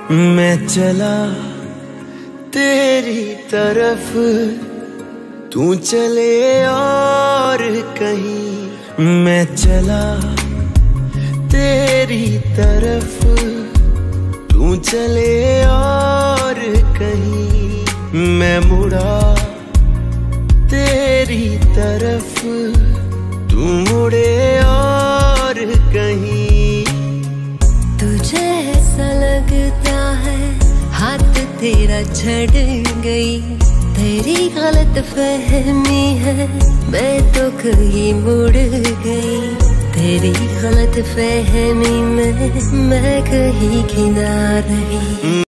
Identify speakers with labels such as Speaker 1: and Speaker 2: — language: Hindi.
Speaker 1: मैं चला तेरी तरफ, तू चले और कहीं। मैं चला तेरी तरफ, तू चले और कहीं। मैं मुड़ा तेरी तरफ, तू मुड़े और कहीं।
Speaker 2: तुझे ऐसा लगता है हाथ तेरा झड़ गई, तेरी गलत फहमी है, मैं तो कहीं मुड़ गई। तेरी गलत फहमी में मैं कहीं की ना रही।